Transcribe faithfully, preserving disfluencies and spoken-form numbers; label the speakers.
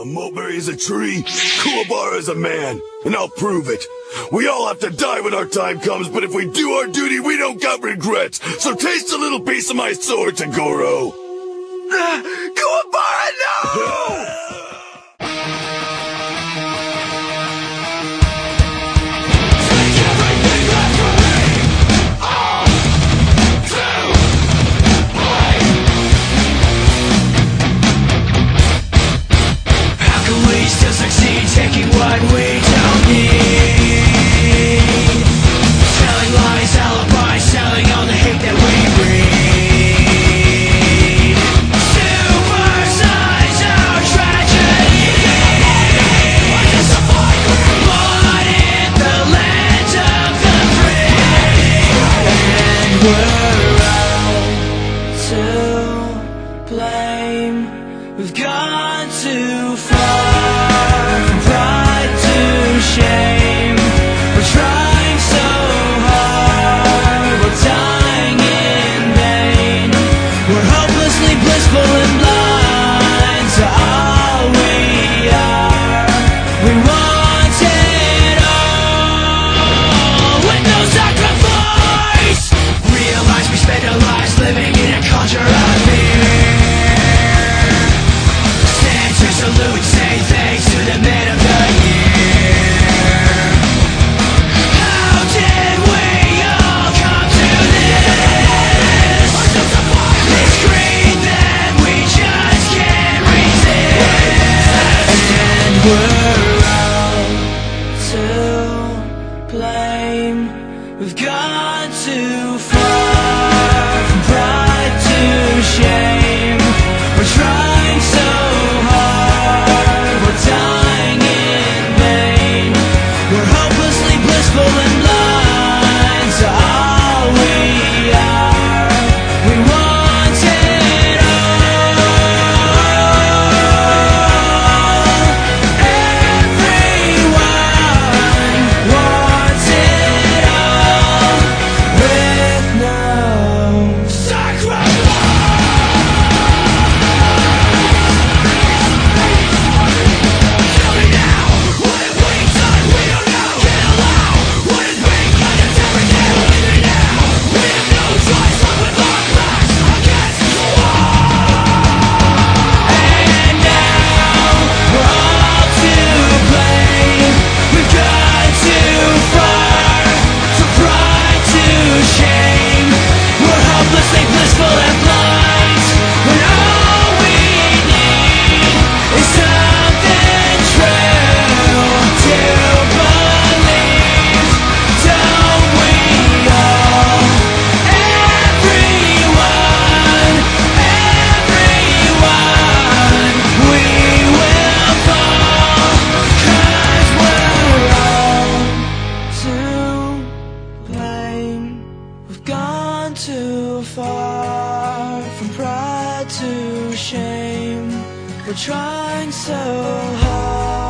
Speaker 1: A mulberry is a tree, Kuwabara is a man, and I'll prove it. We all have to die when our time comes, but if we do our duty, we don't got regrets. So taste a little piece of my sword, Tagoro. Uh, Kuwabara, no!
Speaker 2: Taking what we don't need, telling lies, alibis, selling all the hate that we breed. Supersize our tragedies. Born in the land of the free, and we're all to blame. We've gone too far. Shame. We're trying so hard, we're dying in vain. We're hopelessly blissful and blind to all we are. We want it all with no sacrifice. Realize we spend our lives living in a culture of fear. Stand to salute, say thanks to the men of the year. We're all to blame. We've gone too far, from pride to shame. We're trying so hard, we're dying in vain. We're hopelessly blissful and blind to all we are. We want it too far, from pride to shame. We're trying so hard.